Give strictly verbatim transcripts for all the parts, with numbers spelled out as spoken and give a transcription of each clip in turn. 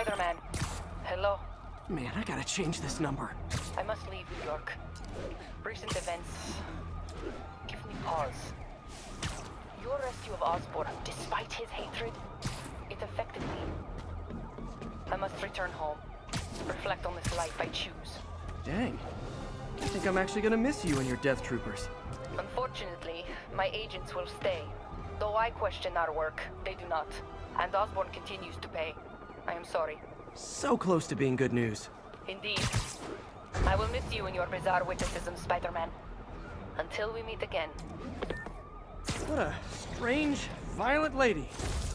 Spider-Man. Hello. Man, I gotta change this number. I must leave New York. Recent events give me pause. Your rescue of Osborn, despite his hatred, it affected me. I must return home. Reflect on this life I choose. Dang. I think I'm actually gonna miss you and your Death Troopers. Unfortunately, my agents will stay. Though I question our work, they do not. And Osborn continues to pay. I am sorry. So close to being good news. Indeed. I will miss you and your bizarre witticism, Spider-Man. Until we meet again. What a strange, violent lady.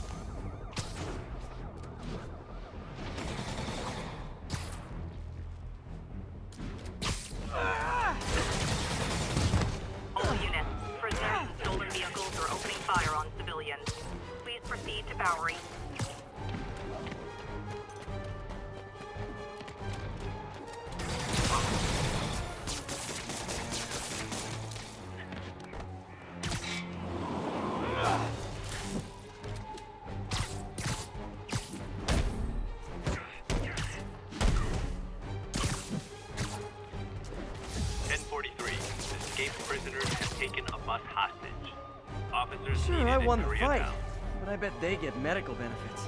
All units, prisoners and stolen vehicles are opening fire on civilians. Please proceed to Bowery. ten forty-three. Escaped prisoners have taken a bus hostage. Officers Sure, needed I in won the Koreatown. fight, but I bet they get medical benefits.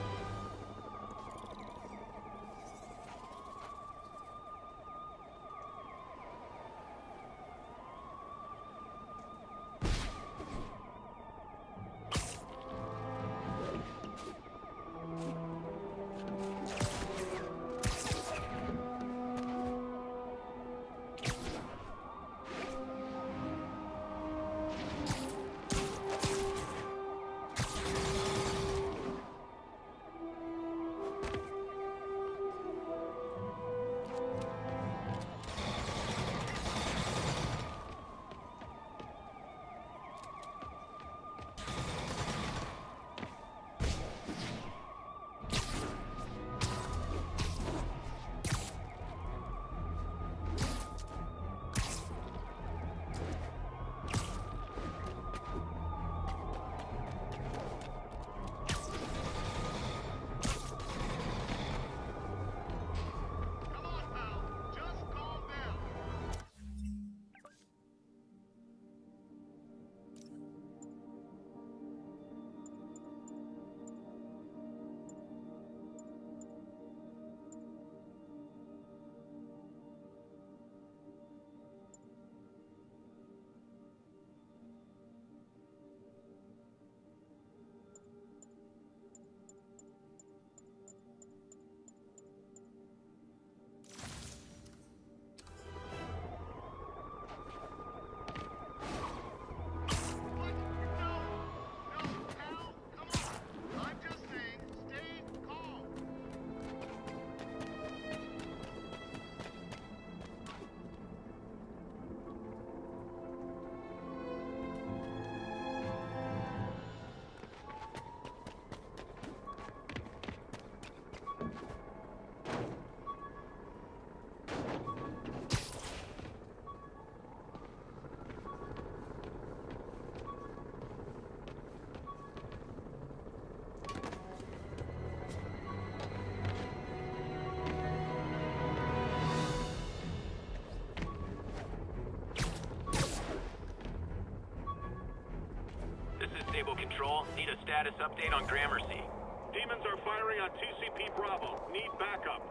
Stable Control, need a status update on Gramercy. Demons are firing on T C P Bravo. Need backup.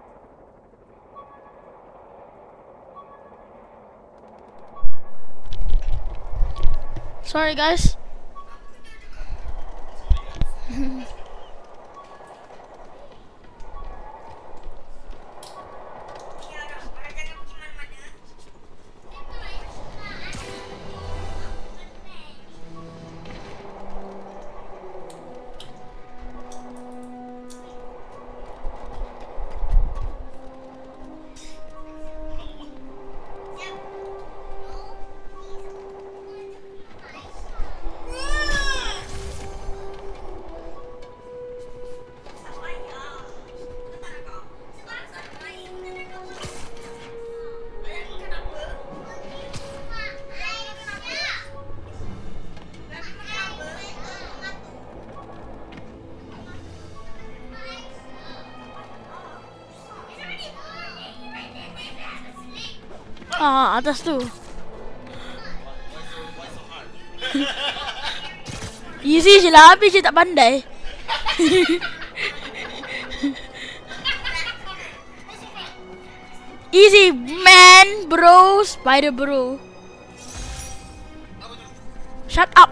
Sorry, guys. Ah, atas tu. Easy je lah, habis je tak pandai. Easy man, bro. Spider bro. Shut up.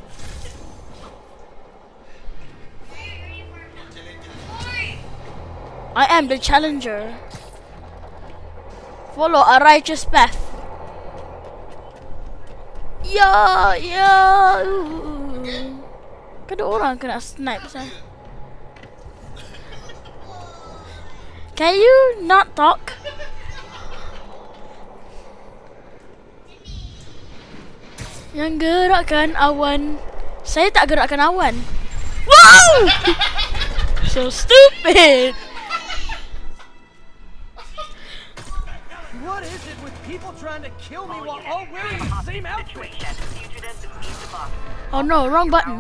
I am the challenger. Follow a righteous path. Ya, ya. Kada orang kena snipe sah. Can you not talk? Yang gerakkan awan. Saya tak gerakkan awan. Wow! So stupid. What is it with people trying to kill me while all wearing the same outfit? Oh no, wrong button.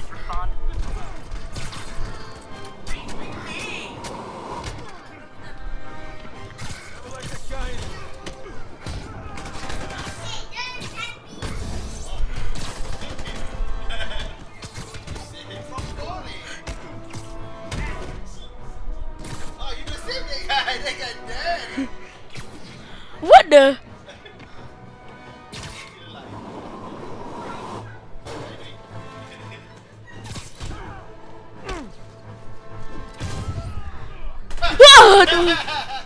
What the? Aduh.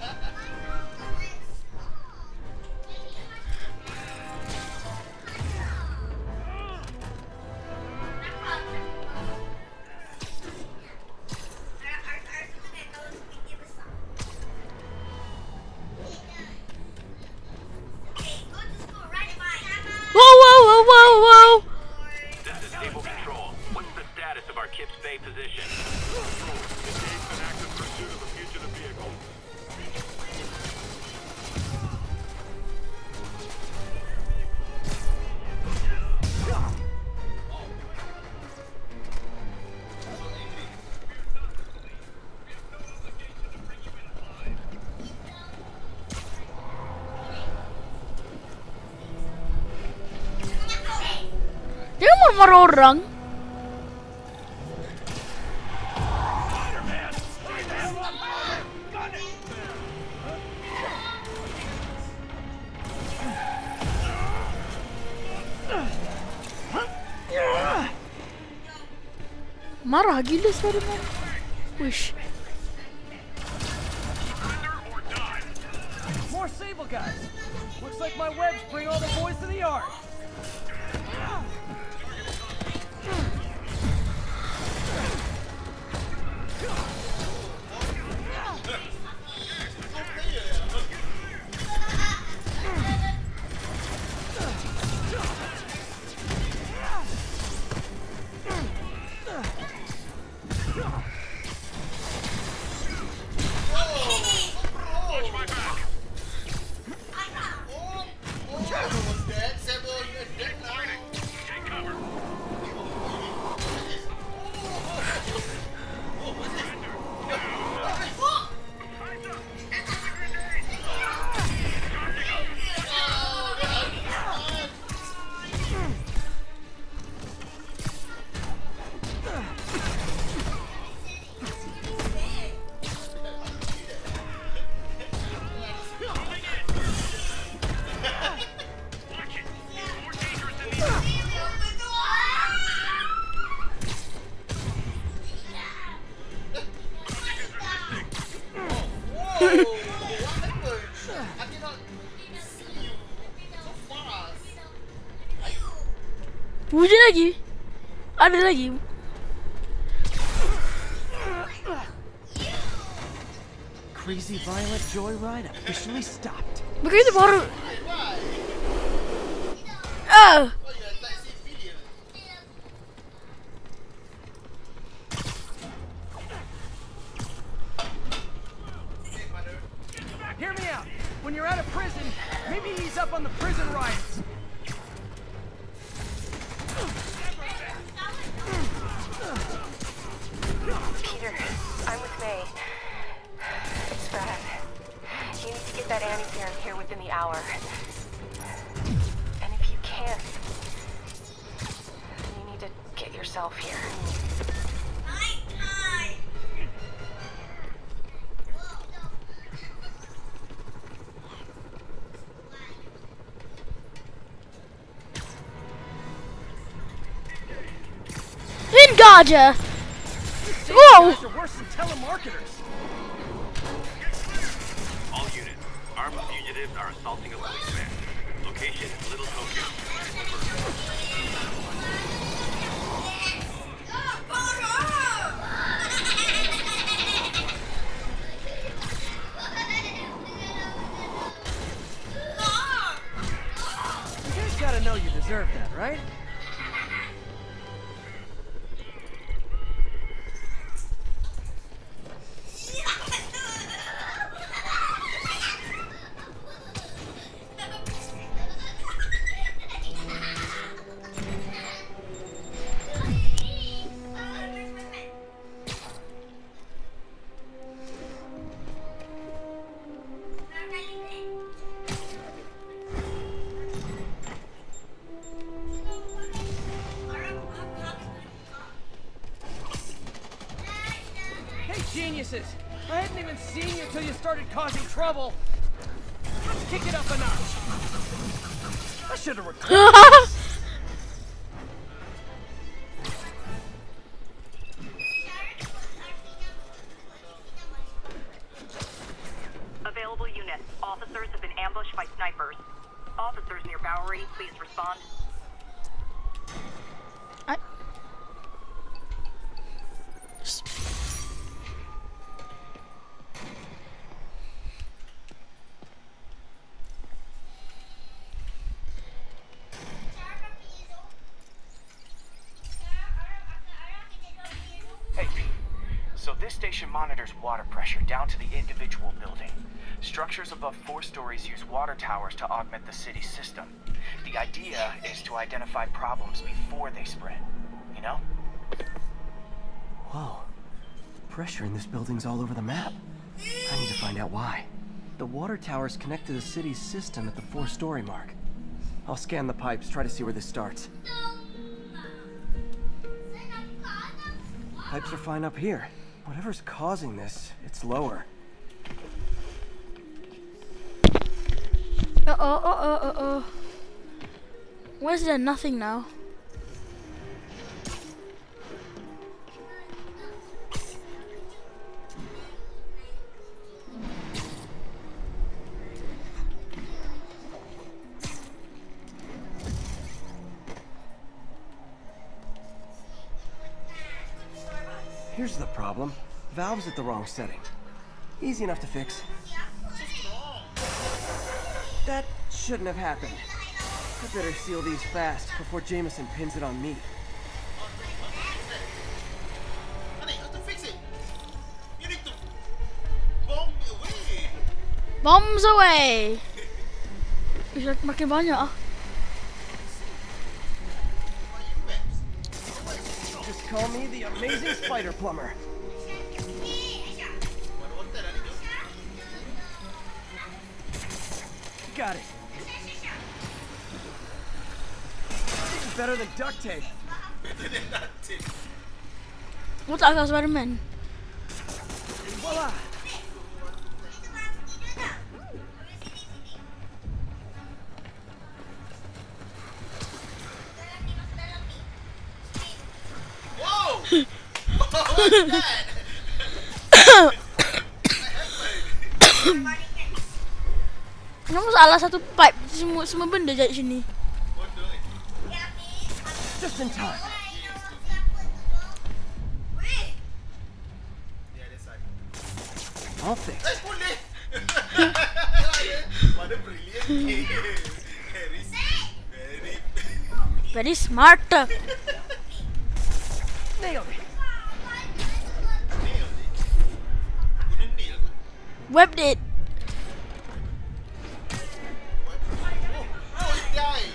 Whoa, whoa, whoa, whoa, whoa! This is Naval Control. What's the status of our Kips Bay position? Engage in active pursuit of a fugitive vehicle. Dia marah orang. Marah gila Spider-Man. Wish. More Sable guys. Looks like my webs bring all the boys to the yard. Wujud lagi. Ada lagi. Crazy violent joyride officially stopped. Begitu baru. Ah. Hear me out. When you're out of prison, maybe ease up on the prison riots. Peter, I'm with May. It's bad. You need to get that Annie serum here within the hour. here. You need to get yourself here. Engager! Whoa! These guys are worse than telemarketers. All units, armed fugitives are assaulting a policeman. Location, Little Tokyo. You guys gotta know you deserve that, right? Geniuses! I hadn't even seen you till you started causing trouble. Let's kick it up a notch. I should have recorded. Available units. Officers have been ambushed by snipers. Officers near Bowery, please respond. I... Hey, Pete. So this station monitors water pressure down to the individual building. Structures above four stories use water towers to augment the city's system. The idea is to identify problems before they spread, you know? Whoa. The pressure in this building's all over the map. I need to find out why. The water towers connect to the city's system at the four-story mark. I'll scan the pipes, try to see where this starts. Pipes are fine up here. Whatever's causing this, it's lower. Uh oh, uh oh, uh oh. Why is there nothing now? Here's the problem. Valve's at the wrong setting. Easy enough to fix. That shouldn't have happened. I better seal these fast before Jameson pins it on me. Honey, you have to fix it. You need to bomb away. Bombs away! Bisa makin banyak ah. Just call me the amazing spider plumber. Got it. This is better than duct tape. What agak Spider-Man? Voila! Whoa! What's that? Kenapa salah satu pipe? Semua semua benda jadi sini. Just in time. I'll fix. Eh, boleh. What a brilliant game. Very, very. Very smart. Nailed it. Guna nail. Webbed it. Oh, it died.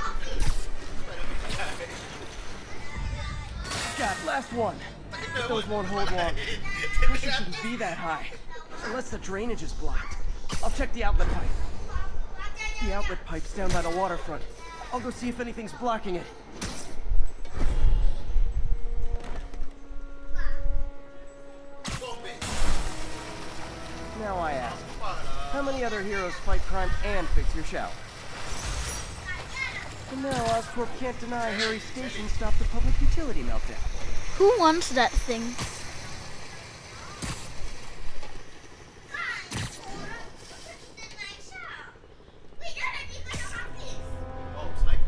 God, last one. But those won't hold long. Pressure shouldn't be that high, unless the drainage is blocked. I'll check the outlet pipe. The outlet pipe's down by the waterfront. I'll go see if anything's blocking it. Now I ask, how many other heroes fight crime and fix your shower? And now Oscorp can't deny Harry's station stopped the public utility meltdown. Who wants that thing? Oh, sniper.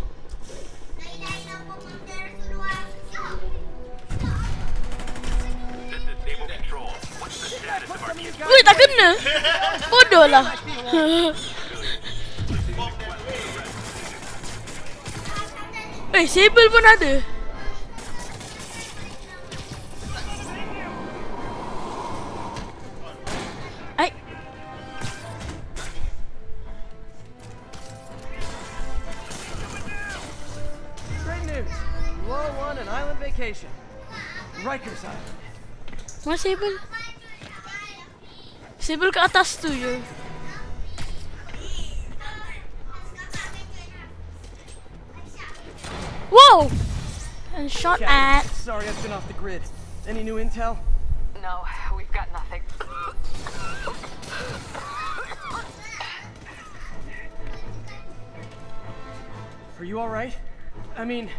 This is Naval Control. What's the status of our team? Wih, tak kena. Bodoh lah. Eh, Sable pun ada. Ai. Great news! You all won an island vacation. Rikers Island. Mana Sable? Sable ke atas tu je. Whoa! And shot at. Captain, sorry I've been off the grid. Any new intel? No, we've got nothing. Are you alright? I mean,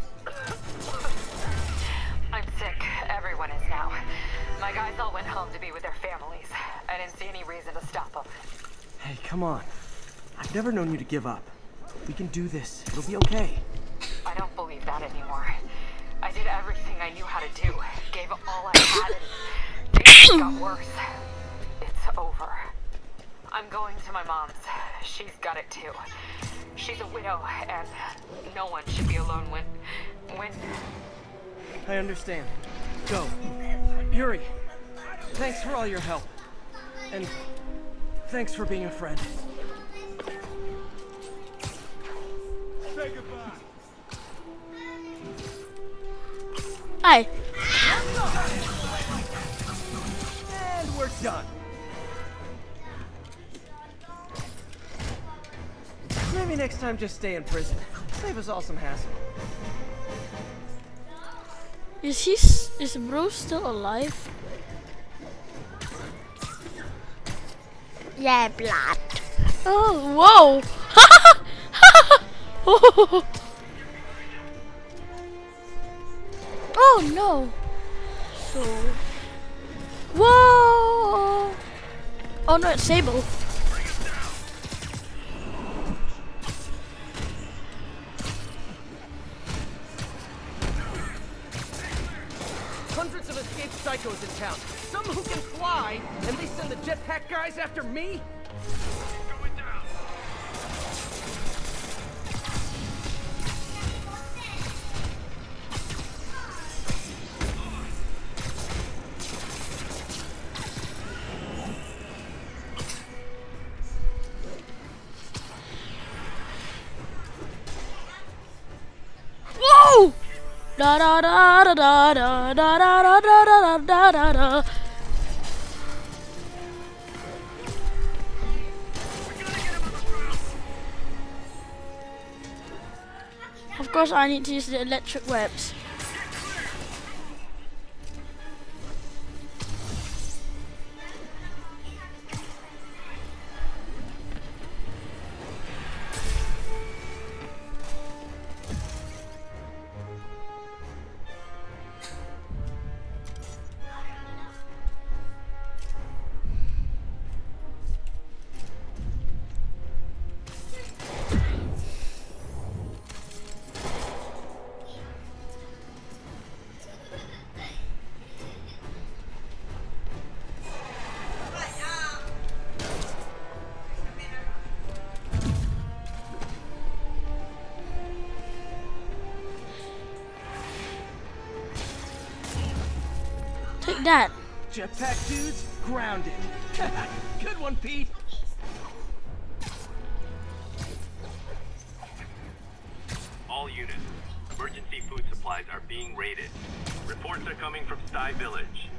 I'm sick. Everyone is now. My guys all went home to be with their families. I didn't see any reason to stop them. hey, come on. I've never known you to give up. We can do this. It'll be okay. I don't believe that anymore. I did everything I knew how to do. Gave all I had and things got worse. It's over. I'm going to my mom's. She's got it too. She's a widow and no one should be alone when... when... I understand. Go. Yuri, thanks for all your help. And thanks for being a friend. Say goodbye. Hai. And we're done. Maybe next time just stay in prison. Save us all some hassle. Is he? S is bro still alive? Yeah, blood. Oh, whoa! Oh no! So, whoa! Oh no, it's Sable. Hundreds of escaped psychos in town. Some who can fly, and they send the jetpack guys after me? Going down. Whoa! Da da da da da da da da da da da da da. Of course, I need to use the electric webs. Take that. Jetpack dudes grounded. Good one, Pete. All units, emergency food supplies are being raided. Reports are coming from Sty Village.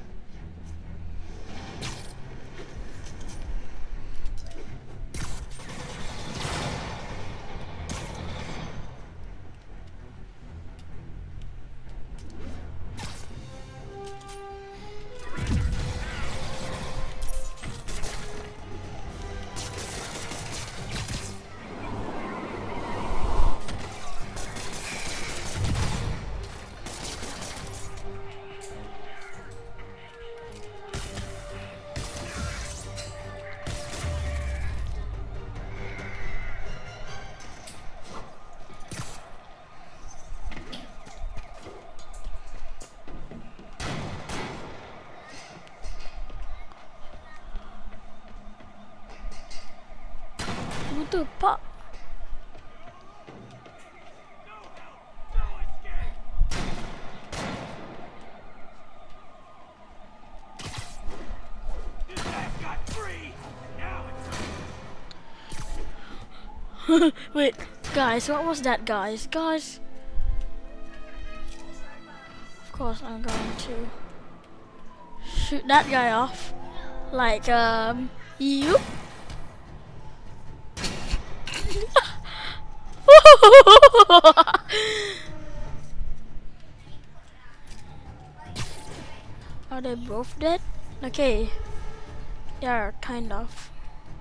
tu, Pak. Wait, guys, what was that, guys? Guys, of course I'm going to shoot that guy off, like um you. Are they both dead? Okay, yeah, kind of.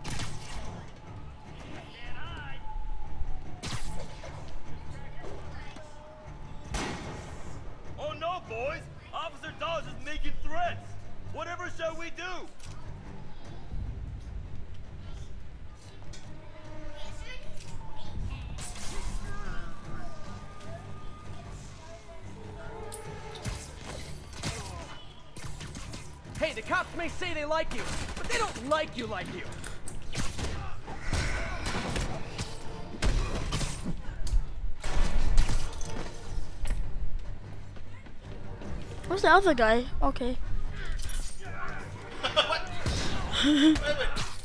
Oh no, boys! Officer Dawes is making threats! Whatever shall we do? Hey, the cops may say they like you, but they don't like you like you. Where's the other guy? Okay. What? Wait, wait.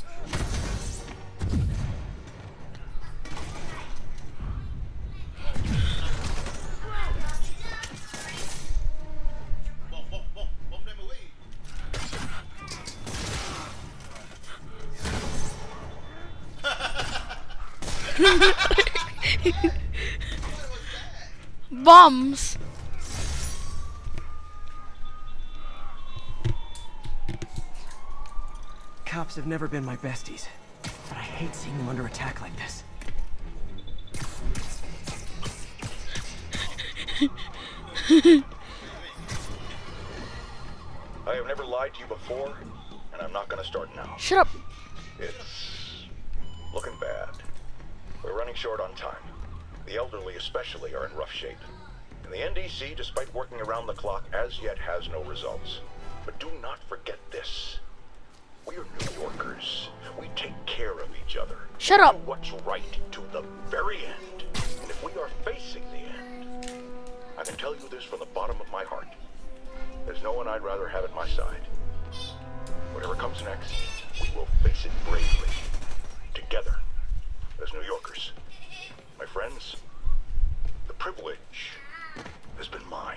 Bomb, bomb, bomb, bomb them away. Bombs. Cops have never been my besties, but I hate seeing them under attack like this. I have never lied to you before, and I'm not gonna start now. Shut up. It's looking bad. We're running short on time. The elderly especially are in rough shape. And the N D C, despite working around the clock, as yet has no results. But do not forget this. We are New Yorkers. We take care of each other. Shut up. Do what's right to the very end. And if we are facing the end, I can tell you this from the bottom of my heart. There's no one I'd rather have at my side. Whatever comes next, we will face it bravely. Together, as New Yorkers. My friends, the privilege has been mine.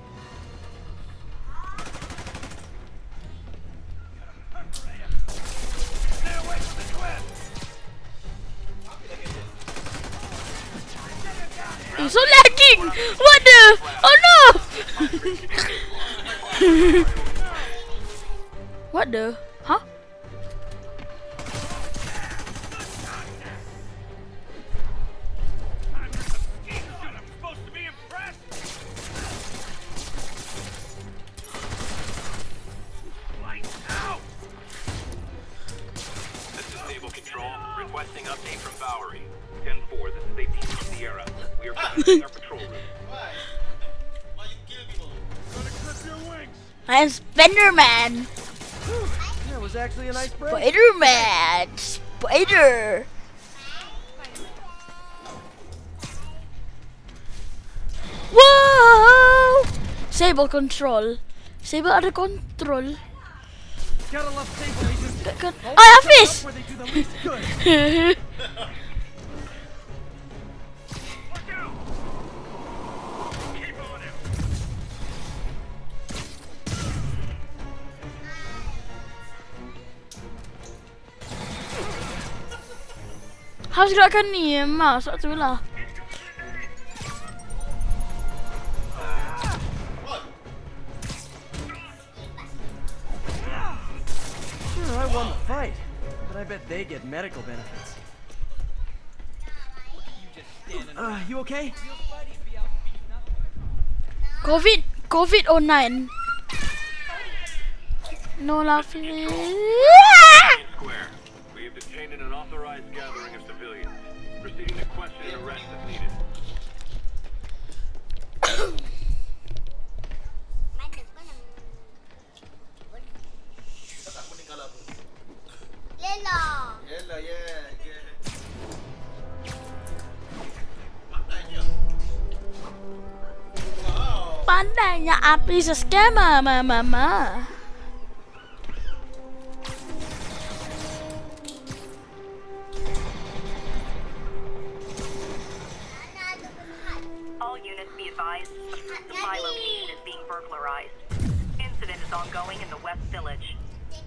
I'm so lagging! What the? Oh no! What the? Huh? This is Naval Control, requesting update from Bowery. ten four, this is eighteen from Sierra. We are finishing our patrol route. Why? Why you killing people? Gonna clip your wings! I am Spider-Man! That was actually a nice break. Spider-Man! Spider! Whoa! Sable control. Sable ada control. Gotta love Sable agents. Kan- Ah, Hafiz! Where they do the least good. Harus gerakkan ni, mouse tu lah. Sure, I won the fight, but I bet they get medical benefits. Uh, you okay? COVID, COVID oh nine. No laughing. Square. We have detained an unauthorized gathering of civilians. Proceeding to question and arrest if needed. Lela, yeah, yeah. pandainya api seskema, mama. All units be advised, the food supply location is being burglarized. Incident is ongoing in the West Village.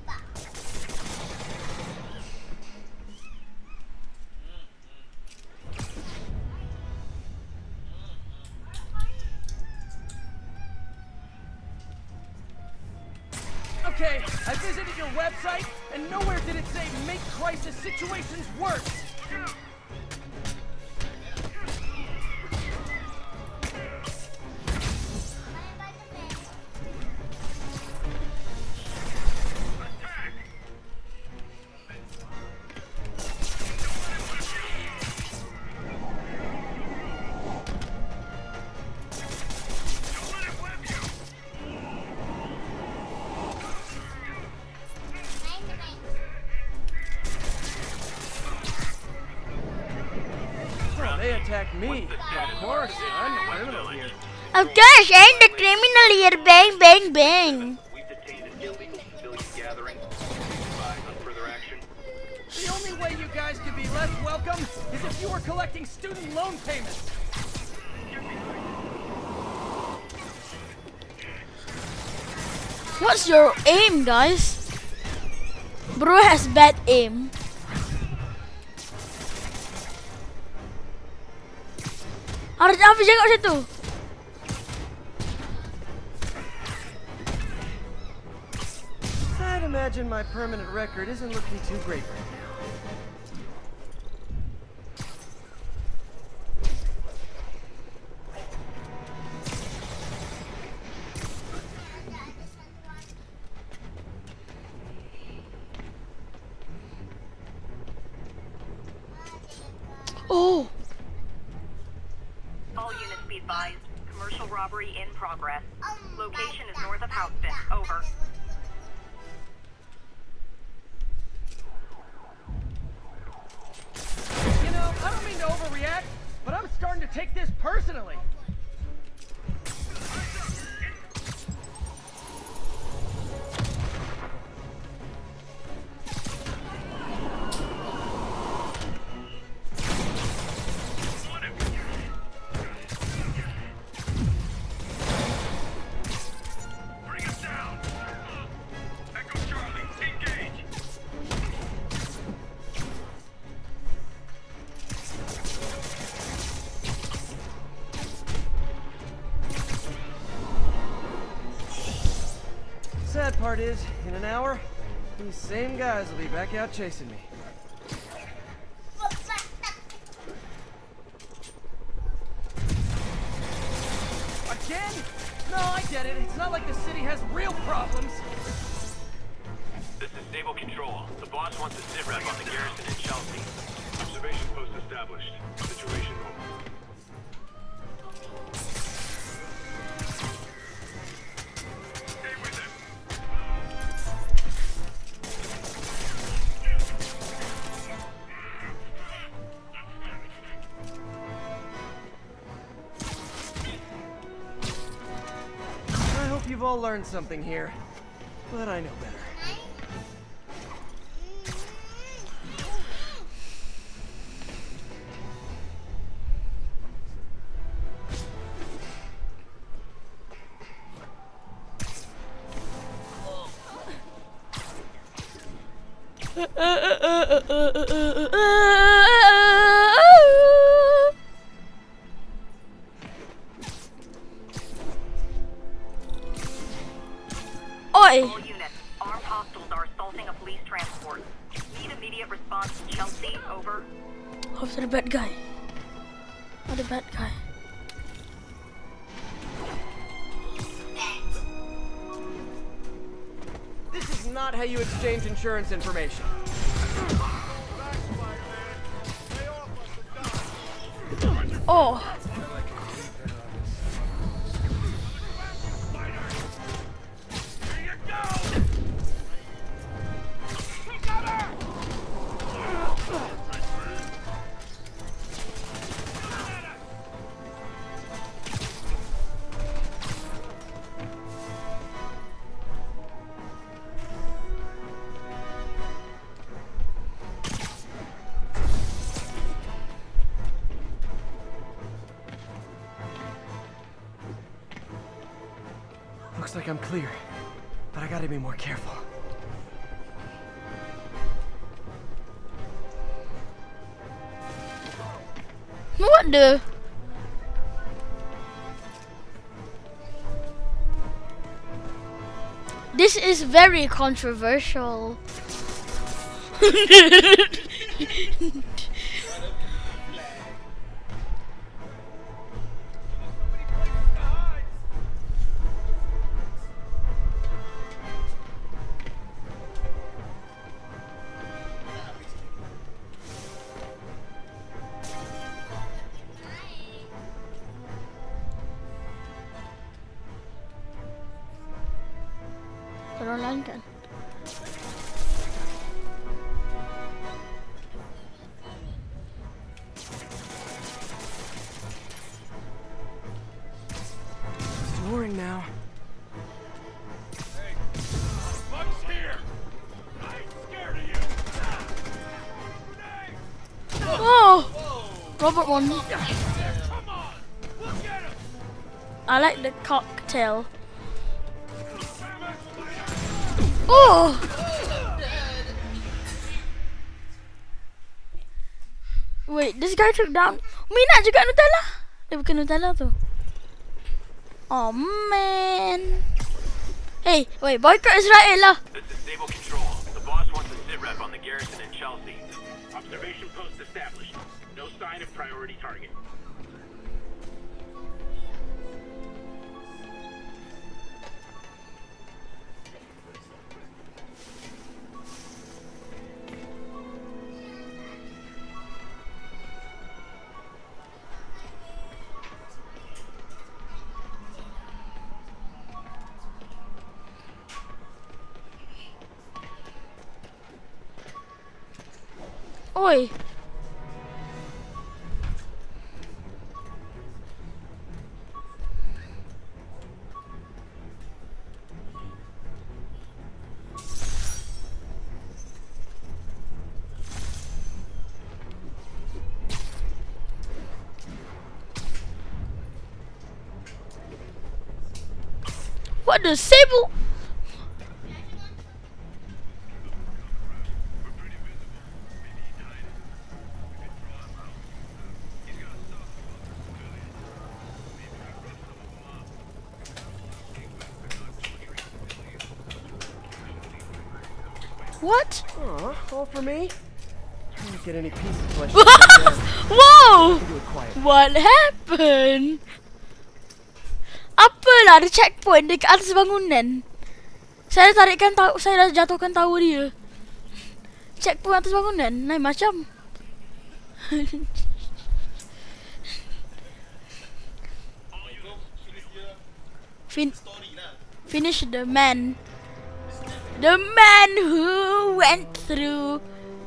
Okay, I visited your website, and nowhere did it say make crisis situations worse. They attacked me. Of course, I'm the criminal here. Of course, I'm the criminal here. Bang, bang, bang. We've detained an illegal civilian gathering. Advise on further action. The only way you guys could be less welcome is if you were collecting student loan payments. What's your aim, guys? Bro has bad aim. Harus apa jaga situ? I'd imagine my permanent record isn't looking too great right now. Oh. All units be advised, commercial robbery in progress. Location is north of Houston. Over. You know, I don't mean to overreact, but I'm starting to take this personally. Sad part is, in an hour, these same guys will be back out chasing me. Again? No, I get it. It's not like the city has real problems. This is Stable Control. The boss wants a sit rep on the garrison in Chelsea. Observation post established. Situation over. You've all learned something here, but I know better. All units, armed hostiles are assaulting a police transport. Need immediate response to Chelsea. Over. Oh, the bad guy. Oh, the bad guy. This is not how you exchange insurance information. Oh. like I'm clear, but I gotta be more careful. What the? This is very controversial. Taruh lain kan? Snoring now. Hey, Buck's here. I ain't scared of you. Oh, Robert won. Come on, we'll get him. I like the cocktail. Oh! Wait, this guy took down. Mina juga Nutella. Dia bukan Nutella tu. Oh man. Hey, wait, boycott Israel lah. This is Stable Control. The boss wants a sit rep on the garrison in Chelsea. Observation post established. No sign of priority target. Oi. What the Sable? What? Aw, all for me? I don't get any peace of flesh. Whoa! What happened? Apalah ada checkpoint dekat atas bangunan. Saya tarikkan tahu, saya dah jatuhkan tahu dia. Checkpoint atas bangunan, lain macam. fin finish the man. The man who went through.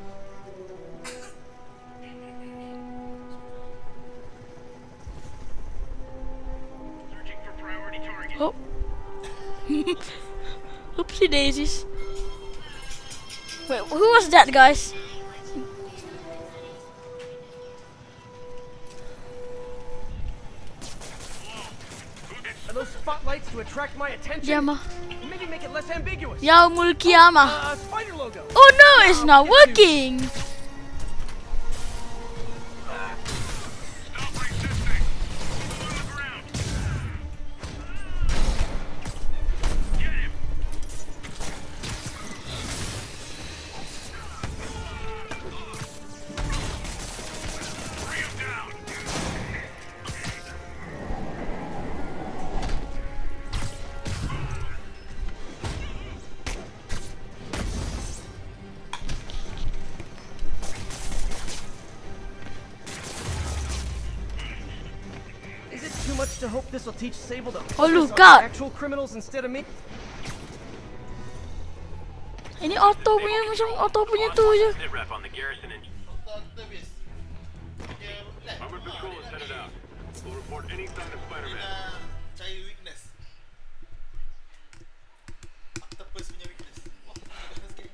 Searching for priority target. Oh. Oopsie daisies. Wait, who was that, guys? Are those spotlights to attract my attention? Yama. Maybe make it less ambiguous. Yaumul Qiyamah. Uh, spider logo. Oh no, it's not working. Stop resisting. Move on the ground. Get him. Bring him down. Is it too much to hope this will teach Sable to Oh, focus look on out. actual criminals instead of me? Ini auto punya macam auto punya tu je. Sit rep on the garrison in Armored patrol is headed out. We'll report any sign of Spider-Man. Cari weakness. Octopus punya weakness. Wah, weakness sikit.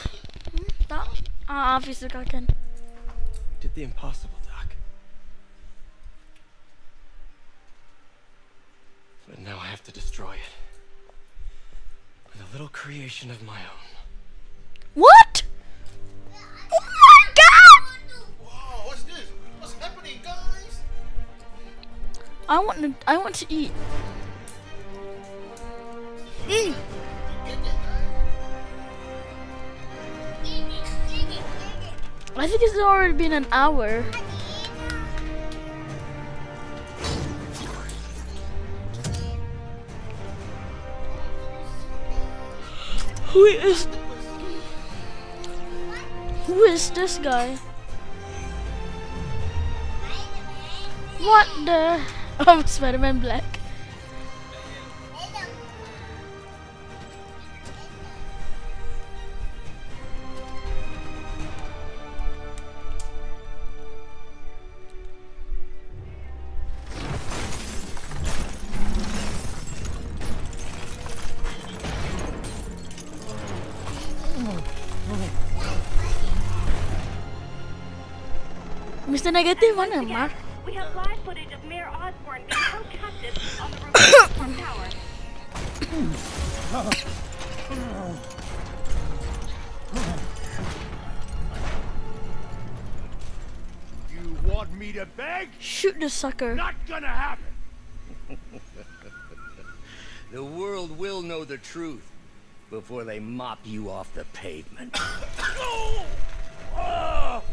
Tak? Ah, Hafiz suka kan. You did the impossible, Doc. Now I have to destroy it. With a little creation of my own. What? Oh my god! Wow, what's this? What's happening, guys? I want to. I want to eat. Mm. I think it's already been an hour. Who is Who is this guy? What the? Oh, Spider-Man Black. Mister Negative, mana, Mark? We have live footage of Mayor Osborn being held captive on the roof of the Osborn Tower. You want me to beg? Shoot the sucker. Not gonna happen. The world will know the truth before they mop you off the pavement. Oh! Oh!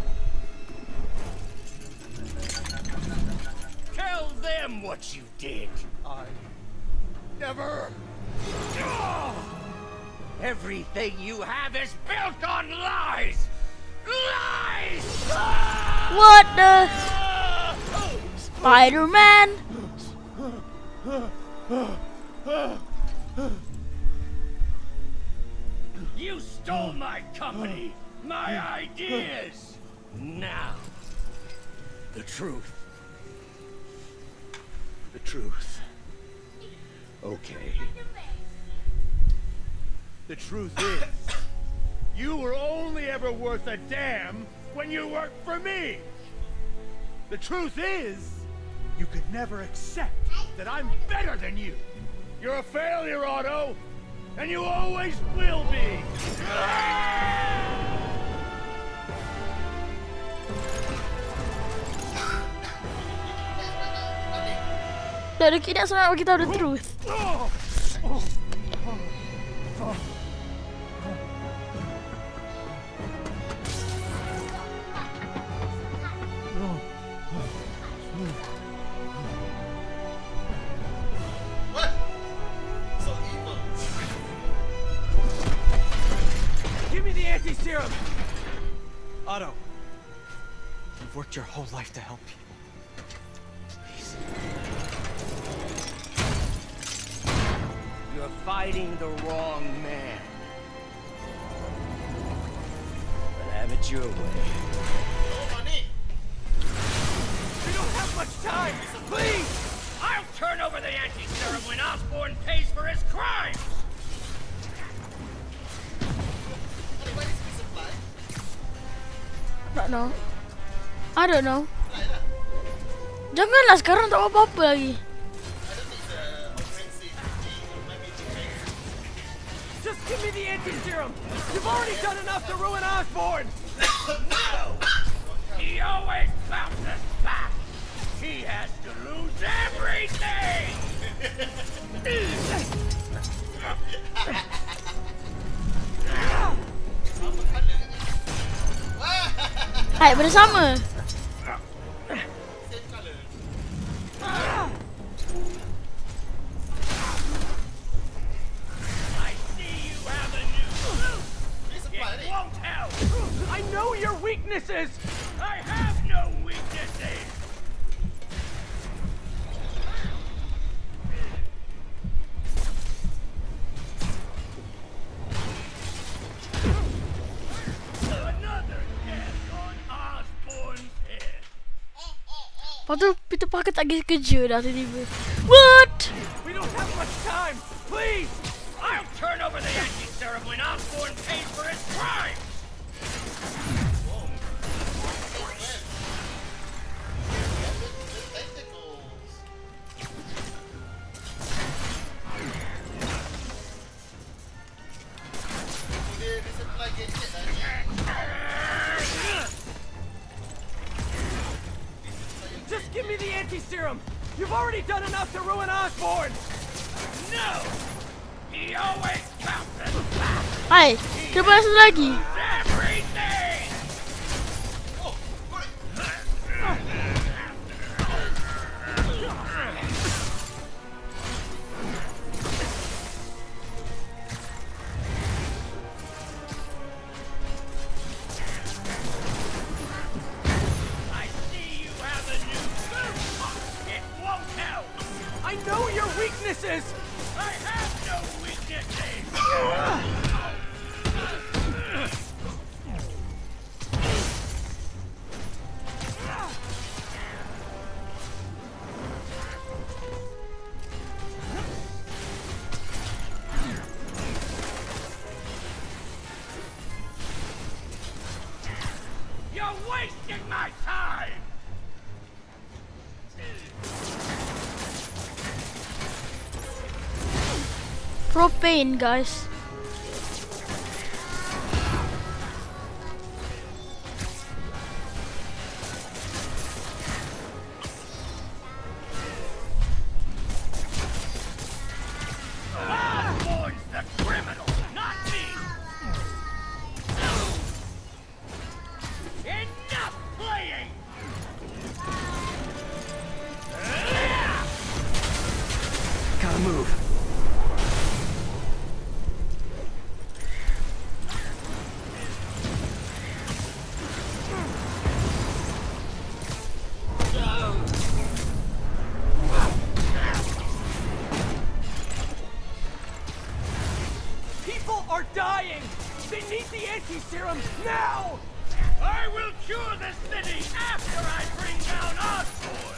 Tell them what you did. I never. Everything you have is built on lies. Lies. What the? Spider-Man? You stole my company, my ideas. Now, the truth. The truth. Okay. The truth is, you were only ever worth a damn when you worked for me. The truth is, you could never accept that I'm better than you. You're a failure, Otto, and you always will be. Dari kita semua kita udah truth. What? So evil. Give me the anti-serum! Otto, you've worked your whole life to help people. Please. You're fighting the wrong man. But have it your way. No money. We don't have much time. Please! I'll turn over the anti-serum when Osborn pays for his crimes! Honey, why is he supply? Don't know. I don't know. Supply lah. Janganlah sekarang tak apa-apa lagi. I don't think it's a offensive thing, or maybe defensive. Just give me the anti-serum! You've already done enough to ruin Osborn! No! He always bounces back! He has to lose everything! Sama colour. Hai, bersama. Same colour. I see you have a new look! Please supply It ni. won't help! I know your weaknesses! I have no weaknesses! Another death on Osborn's head. Lepas tu Peter Parker tak kerja dah tiba-tiba. What? We don't have much time! Please! I'll turn over the anti-serum when Osborn pays for his crimes! Tentacles. You've already done enough to ruin Osborn! No! He always bounces back! Hai, kenapa satu lagi? Everything! Oh, got it. I see you have a new suit! It won't help! I know your weaknesses! I have no weaknesses! You're wasting my time! Propane, guys. Osborn's the criminal, not me! Enough playing! Gotta move. People are dying! They need the anti-serum now! I will cure the city after I bring down Osborn!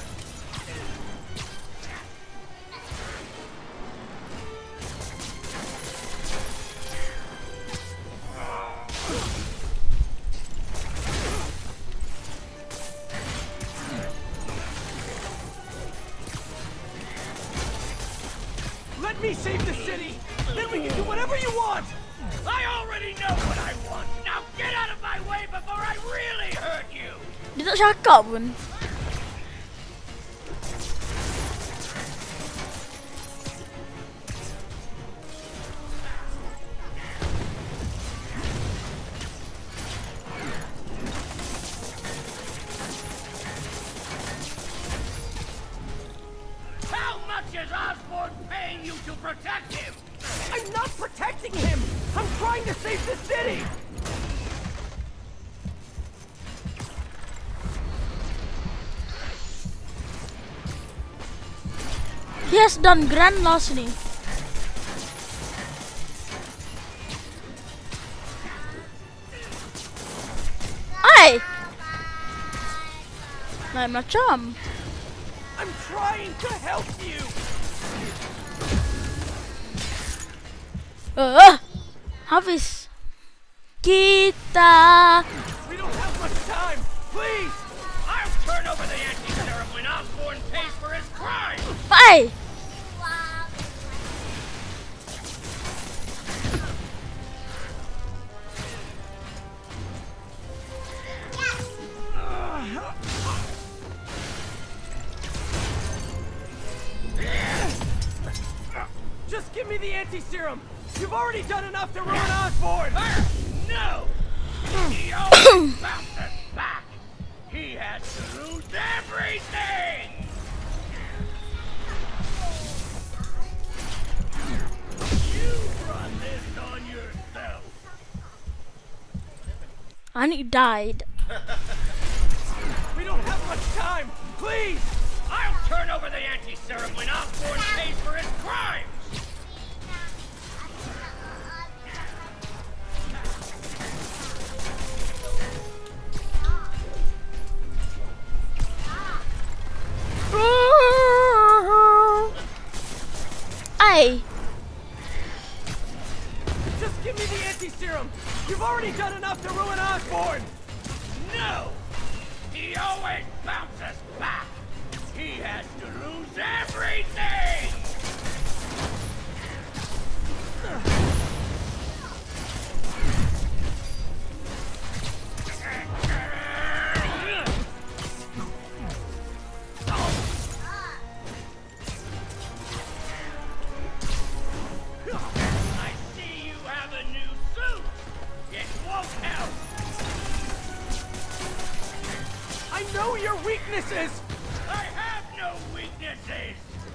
Let me save the city! Then we can do whatever you want! I already know what I want! Now get out of my way before I really hurt you! Dia tak cakap pun. How much is Osborn paying you to protect him? I'm not protecting him! I'm trying to save the city! He has done grand larceny. Ay! Lain macam. I'm trying to help you! Uh, habis. Kita. We don't have much time! Please! I'll turn over the anti-serum when Osborn pays for his crime! Bye. Just give me the anti-serum! You've already done enough to ruin Osborn! No! He always bounces back! He has to lose everything! You run this on yourself! And he died. We don't have much time! Please! I'll turn over the anti-serum when Osborn pays for his crimes! Ay. Just give me the anti-serum! You've already done enough to ruin Osborn! No! He always bounces back! He has to lose everything! know your weaknesses! I have no weaknesses!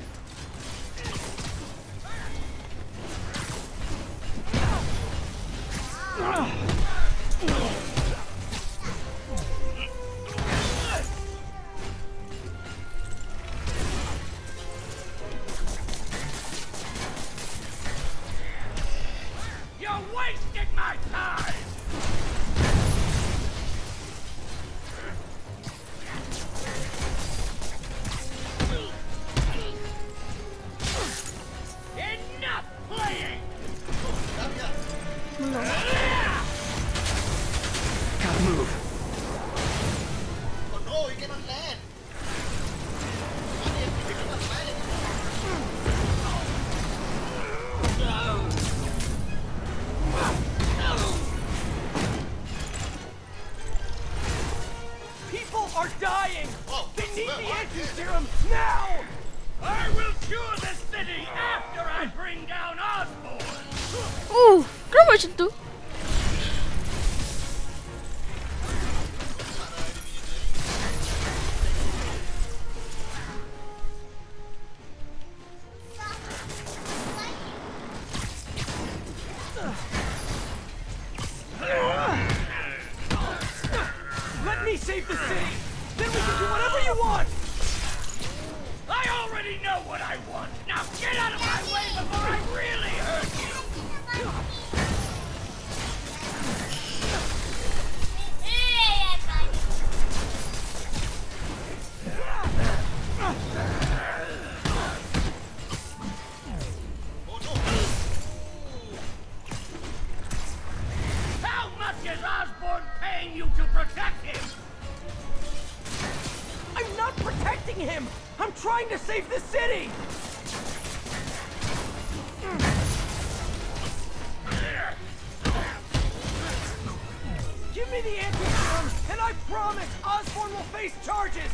You're wasting my time! Enough playing! Gotta move. Oh no, you cannot land. You cannot land. People are dying! Oh, They need well, the what? anti-serum now! I will cure the city after I bring down Osborn! Uh, kenapa macam tu? Let me save the city! Then we can do whatever you want! I already know what I want! Now get out of my way before I really hurt you! How much is Osborn paying you to protect him? I'm not protecting him! I'm trying to save the city! Give me the anti-serum, and I promise Osborn will face charges!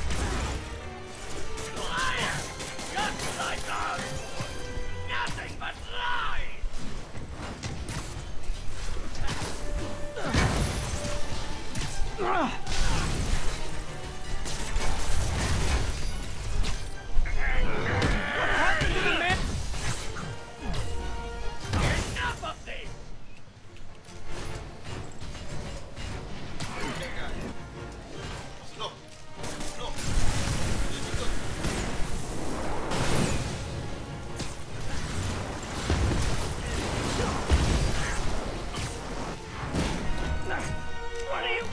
Liar! Just like Osborn! Nothing but lies! Ugh. What happened to the man? Enough of this! No. No. What are you?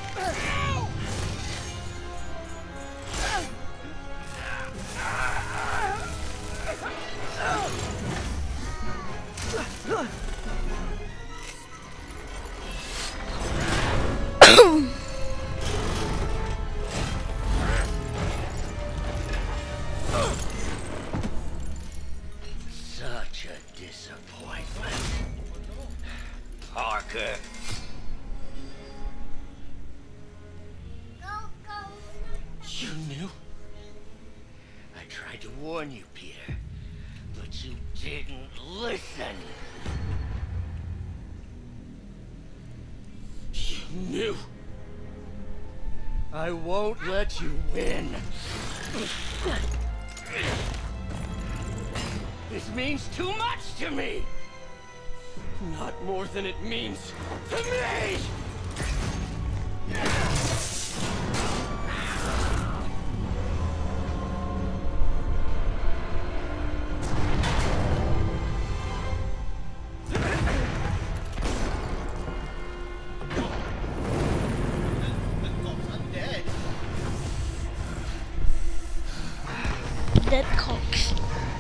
Such a disappointment. Parker. You knew? I tried to warn you, Peter, but you didn't listen. You knew. I won't let you win. This means too much to me. Not more than it means to me! Dead cocks.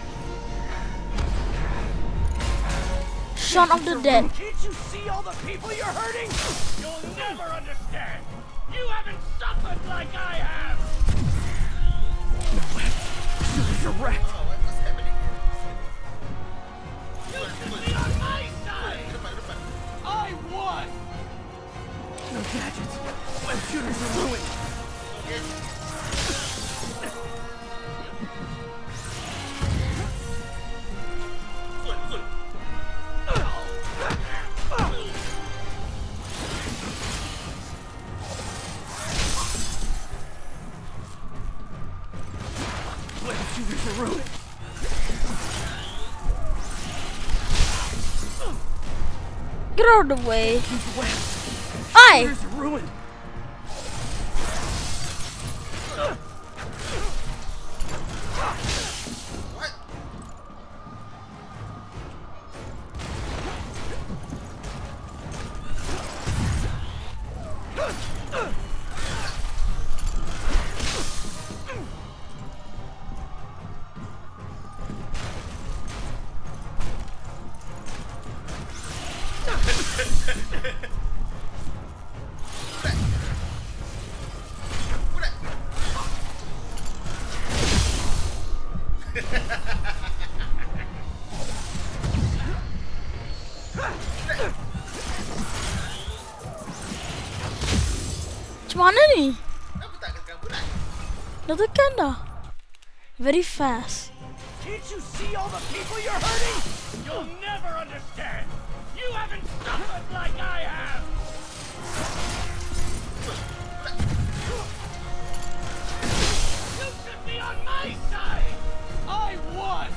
Shaun of the Dead. Can't you see all the people you're hurting? You'll never understand. You haven't suffered like I have. No way. You're wrecked. Oh, what's happening here? You should be on my side. I won. No gadgets. Web shooters are ruined. Okay. Good, good. ruined. Get out of the way. Aye. Shooters are ruined. Macam mana ni? Dah tekan dah. Very fast. Can't you see all the people you're hurting? You'll never understand. You haven't suffered like I have. You should be on my side. I won.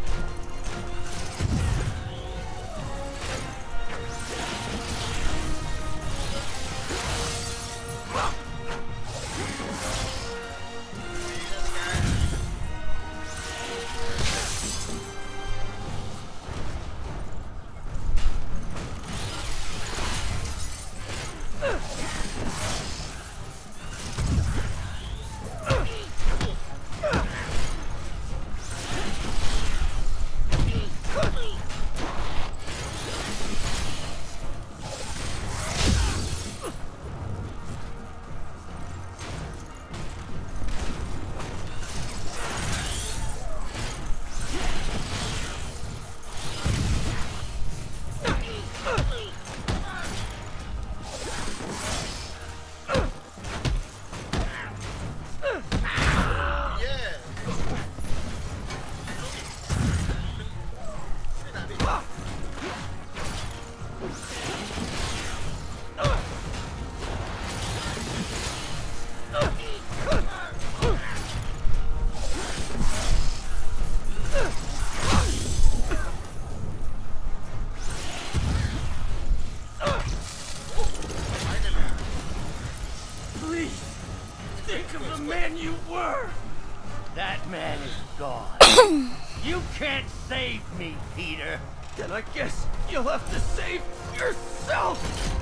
You can't save me, Peter. Then I guess you'll have to save yourself.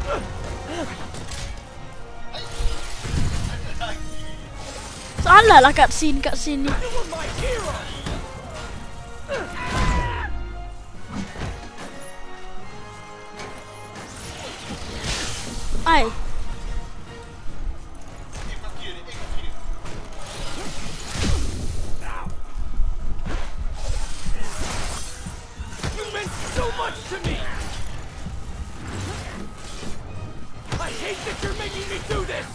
Salah lah kat scene kat sini. You were my hero. Ai. So much to me! I hate that you're making me do this!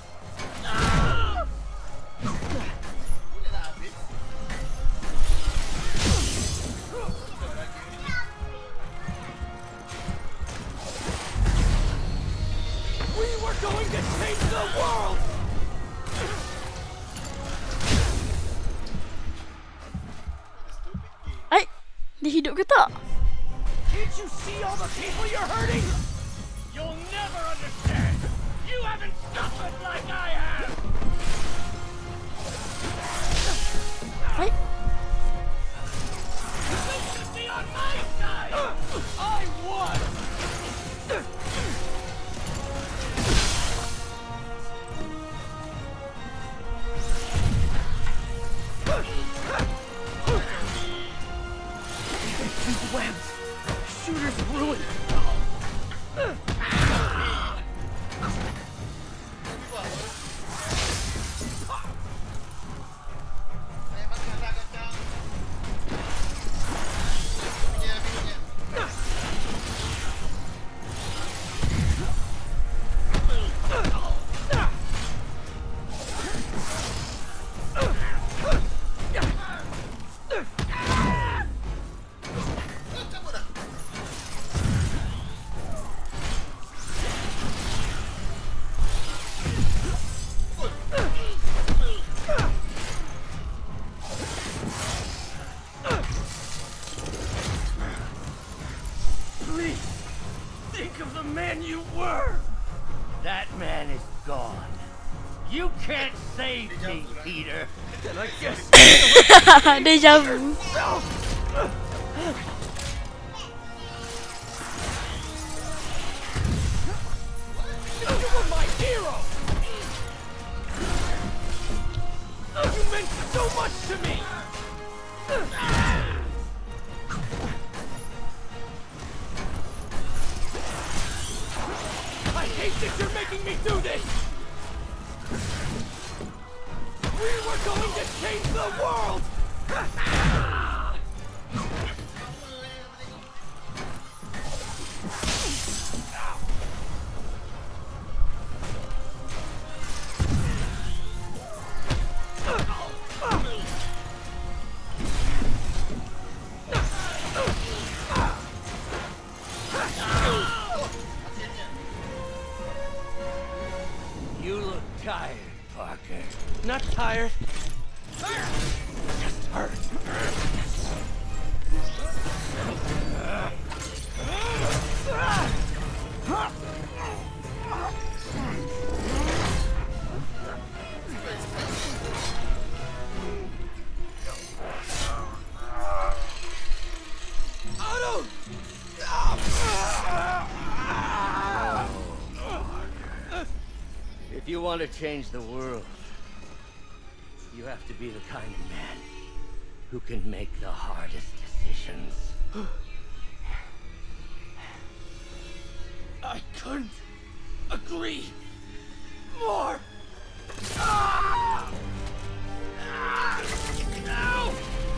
We were going to change the world! Ai, dia hidup ke tak? Can't you see all the people you're hurting? You'll never understand. You haven't suffered like I have. Ai. You should be on my side. I won. These webs. Shooters ruined. gone. You can't save me, Peter. And I guess Deja vu. You were my hero. You meant so much to me. I hate that you're making me do this. We were going to change the world. You look tired, Parker. Not tired. Just hurt. Otto! If you want to change the world, you have to be the kind of man who can make the hardest decisions. I couldn't agree more. Ah! Ah! No!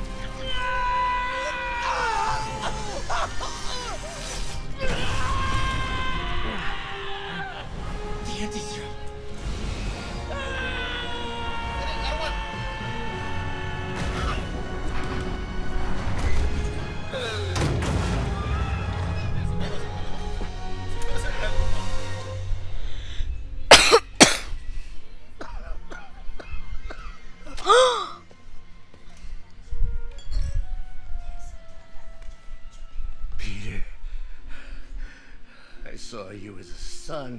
The anti-serum. Peter, I saw you as a son.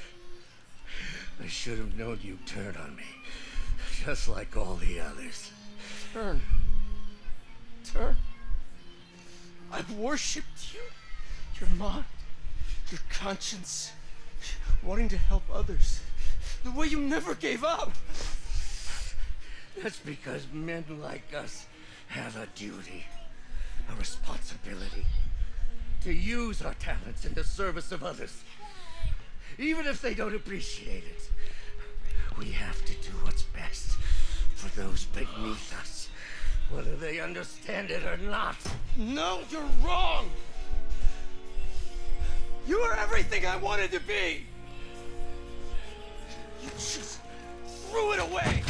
I should have known you'd turn on me, just like all the others. Turn. Turn. I've worshipped you. Your mind, your conscience, wanting to help others. The way you never gave up. That's because men like us have a duty, a responsibility, to use our talents in the service of others. Even if they don't appreciate it, we have to do what's best for those beneath us, whether they understand it or not. No, you're wrong. You are everything I wanted to be. You just threw it away.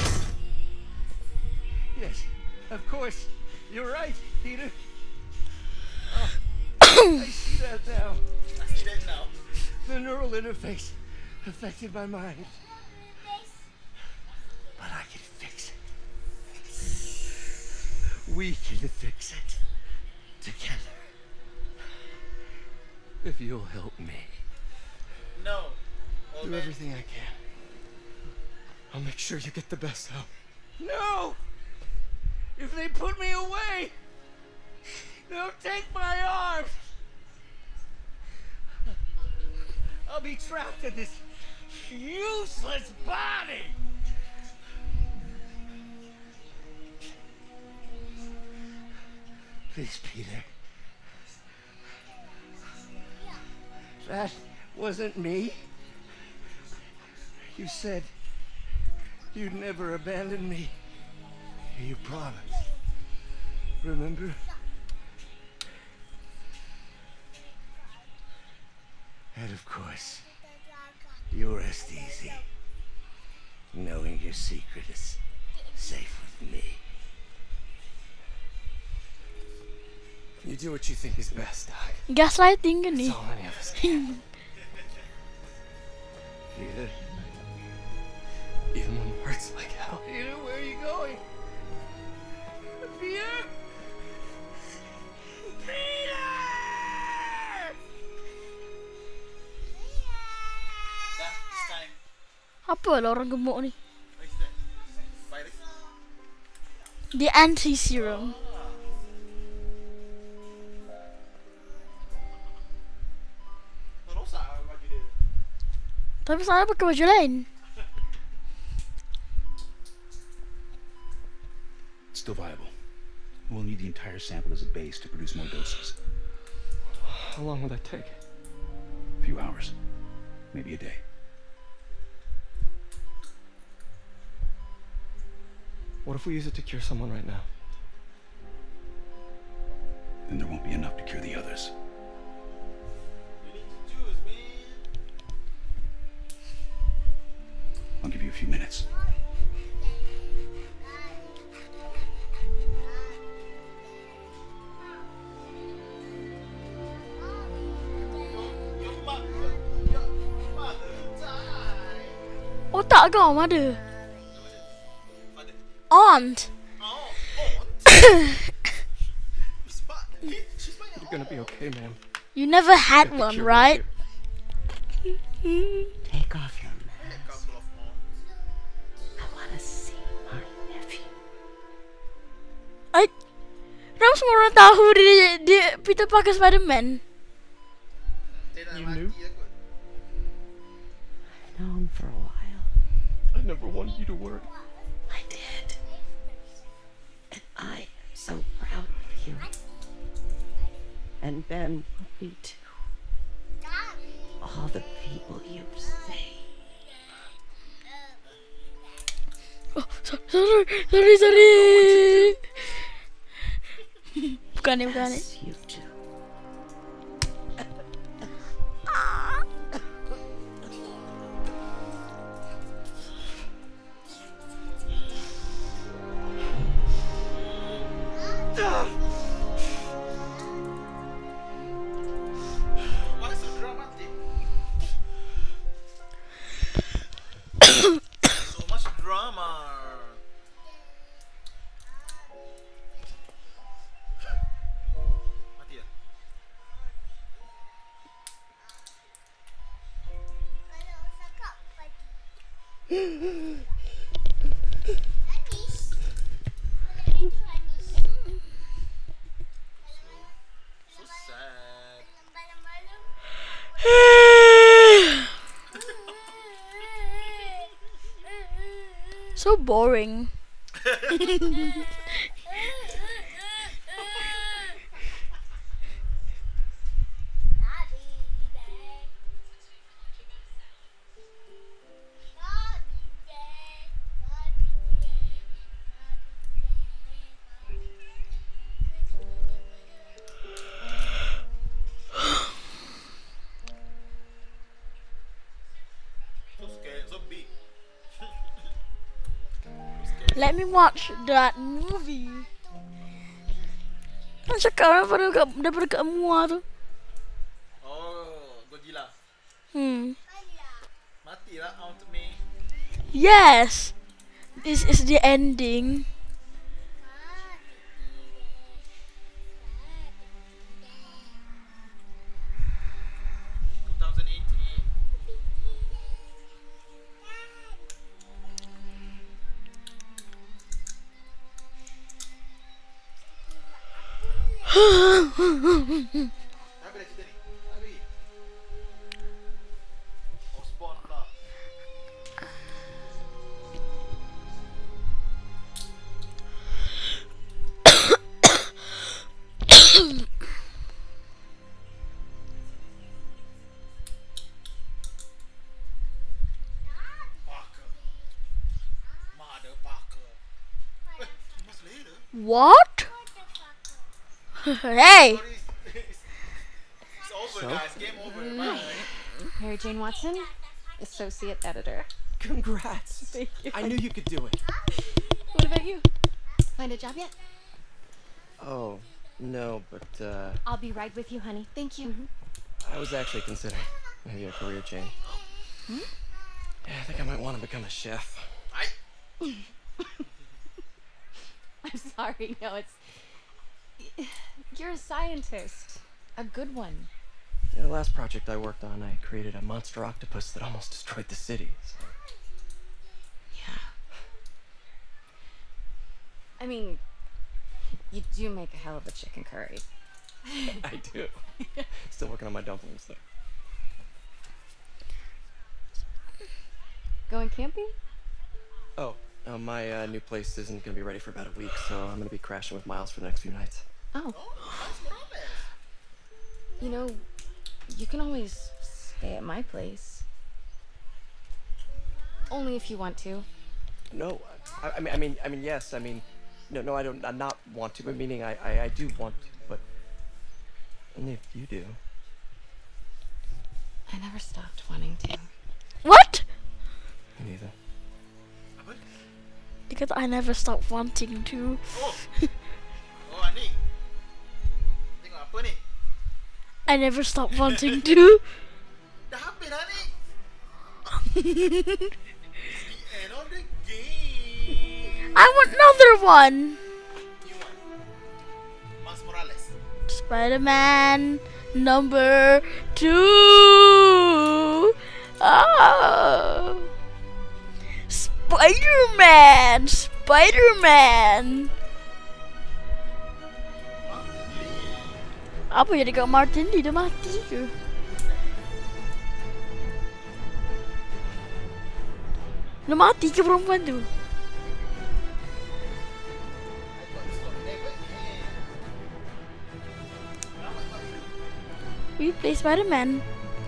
Yes, of course. You're right, Peter. Oh, I see that now. I see that now. The neural interface affected my mind. But I can fix it. We can fix it. Together. If you'll help me. No. Do Old man. everything I can. I'll make sure you get the best help. No! If they put me away, they'll take my arms. I'll be trapped in this useless body. Please, Peter. That wasn't me. You said you'd never abandon me. You promised. Remember? And of course, you rest easy, knowing your secret is safe with me. You do what you think is best, Doc. Gaslighting ka ni. That's all any of us can. Peter? Even when it hurts like hell. Peter, where are you going? Peter? Peter! Dah, this time. Apa lah orang gemuk ni? What is that? Virus? The anti-serum. Rosak baju dia. Tapi saya pakai baju lain. It's still viable. We'll need the entire sample as a base to produce more doses. How long will that take? A few hours. Maybe a day. What if we use it to cure someone right now? Then there won't be enough to cure the others. You need to choose, man. I'll give you a few minutes. Your mother, your mother died. Otak kau ada. Mother. Aunt. Oh, oh. She's my You're gonna be okay, ma'am. You never had Get the one, cure right? Take off your mask. couple of months. I want to see my nephew. I, kenapa semua orang tahu dia, dia Peter Parker Spider-Man? Dia dah You mati knew? lah kot. I've known for a while. I never wanted you to worry. I did. And I am so proud of you. And Ben will be too. All the people you've saved. Oh, so- sorry, sorry, sorry. Bukan ni, bukan ni. Yes, you do. Why so dramatic? So much drama. Mati dah. So sad. So boring. So scared, so big. Let me watch that movie. Kan cakap daripada kat, daripada kat Mua tu. Oh, Godzilla. Hmm. Mati lah out me. Yes. This is the ending. twenty eighteen. Habis dah cerita ni. Habis. Osborn pula. Parker. Mother Parker. Eh, you must later. What? Hey. Sorry, it's, it's over, guys. Game over. Bye. Mary Jane Watson, Associate Editor. Congrats. Thank you. I knew you could do it. What about you? Find a job yet? Oh, no, but uh, I'll be right with you, honey. Thank you. I was actually considering maybe a career change. Hmm? Yeah, I think I might want to become a chef. I. I'm sorry. No, it's. You're a scientist. A good one. Yeah, the last project I worked on, I created a monster octopus that almost destroyed the city. So I mean, you do make a hell of a chicken curry. I do. Still working on my dumplings though. Going camping? Oh, uh, my uh, new place isn't gonna be ready for about a week, so I'm gonna be crashing with Miles for the next few nights. Oh. You know, you can always stay at my place. Only if you want to. No, I, I mean, I mean, I mean, yes, I mean, no, no, I don't, I not want to, but meaning I, I, I do want to, but only if you do. I never stopped wanting to. What? Me neither. Because I never stopped wanting to. Oh. Oh, Anik. Tengok apa ni? I never stopped wanting to. Dah habis dah ni. The end of the game. I want another one. New one. Miles Morales. Spider-Man number two. Oh. Spider-Man. Spider-Man. Apa jadi Kak Martin? Dia dah mati ke? Dah mati ke perempuan tu? We play Spider-Man.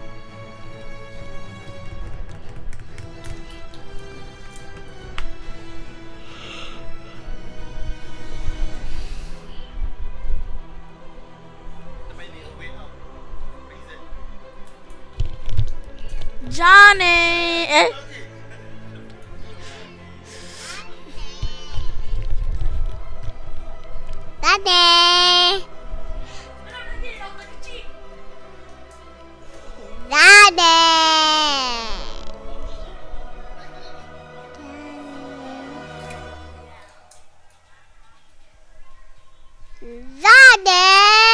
Johnny! Eh? Daddy! Daddy! Daddy!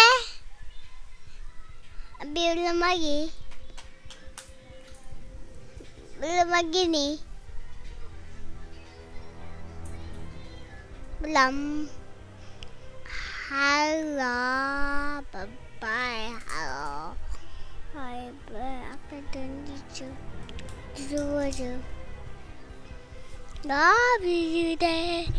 Belum lagi. Belum lagi nih. Belum. Halo, bye bye, halo. Bye bye, apa dan itu? Itu aja. Love you day.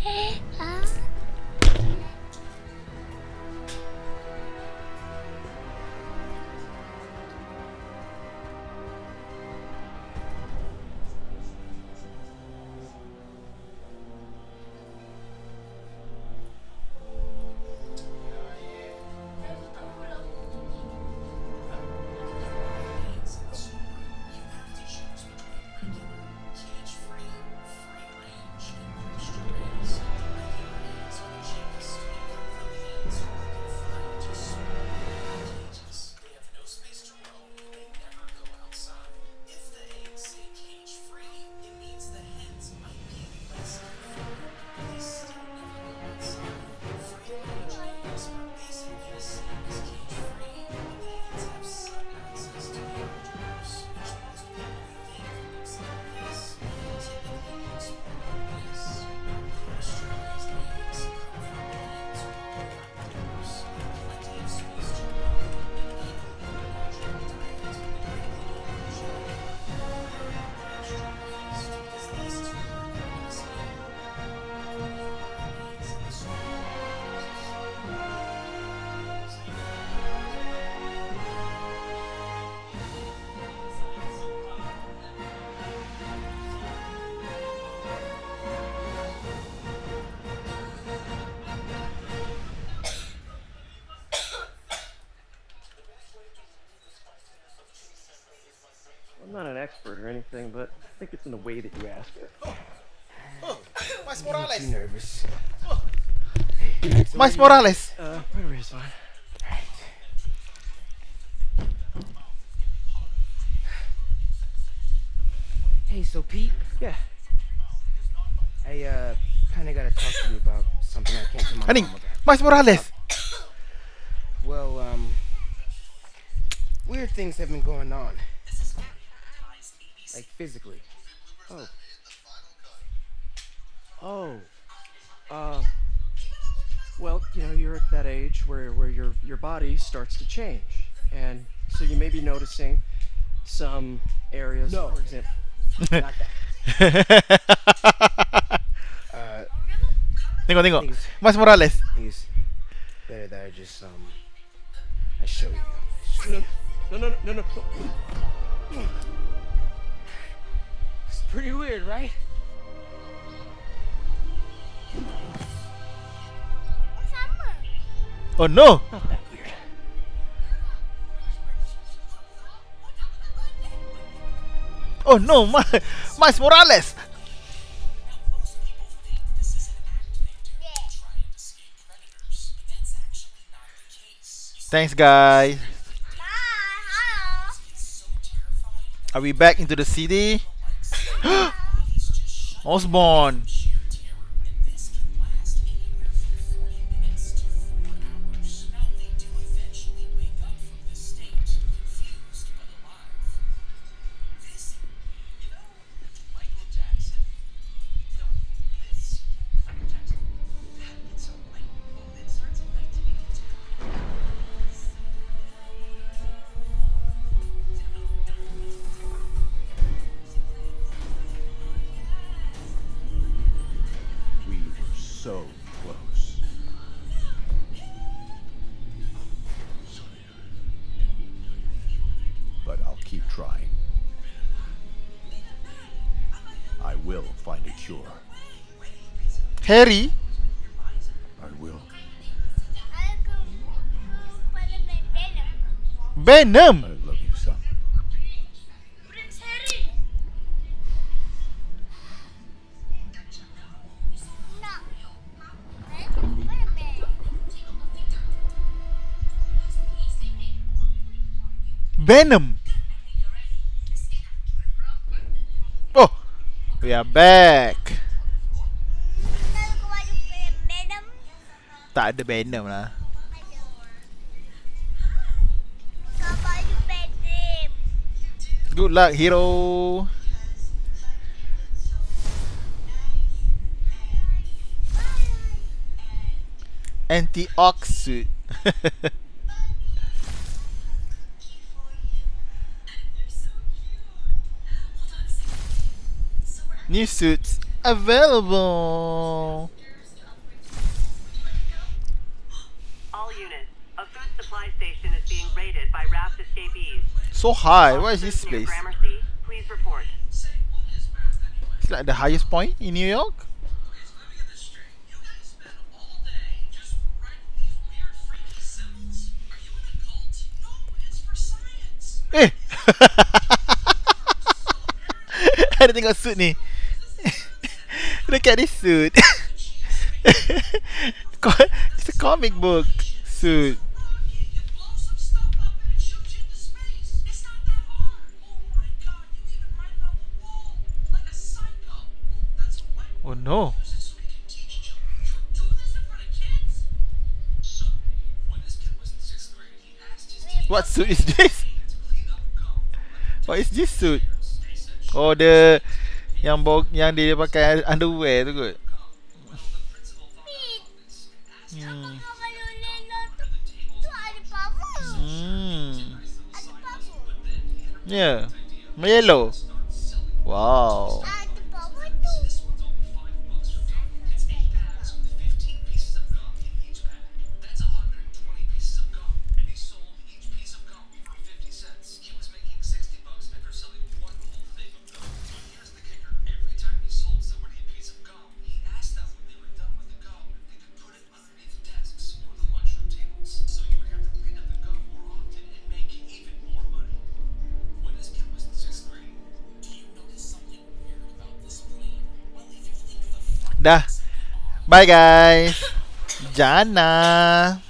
I'm not an expert or anything, but I think it's in the way that you ask it. Oh, oh, Miles Morales. I'm too nervous. Oh. Hey, so Miles Morales. Uh, right over here is fine. Hey, so Pete? Yeah. I uh kind of gotta talk to you about something I can't tell my Anik, mom about. Miles Morales. Well, um, weird things have been going on. Like physically. Oh. Oh. Uh, age where, where your, your body starts to change. And so you may be noticing some areas, No. for example. Not that. uh, Tengok, tengok. I think it's- Mas Morales. I think it's better that I just um I show you. Show you. No, no, no, no, no. It's pretty weird, right? Oh no. Not that weird. Oh no, Ma Mas Morales. Thanks, guys. Are we back into the city? Osborn. We were so close. But I'll keep trying. I will find a cure. Harry. I will. Venom. I love you, son. Venom. Oh, we are back. Tak ada Venom lah. Good luck, hero. Anti-oxide. New suits available. All units, a food supply station is being raided by raft escapees. So high. What is this Near place? Gramercy, please report. It's like the highest point in New York. Eh. Ada tengok suit ni. Look at this suit. It's a comic book suit. Oh no. What suit is this? What is this suit? Oh, the yang bau, yang dia pakai underwear tu kot. Hmm. Hmm. Yeah. Yellow. Wow. Dah. Bye guys. Jana.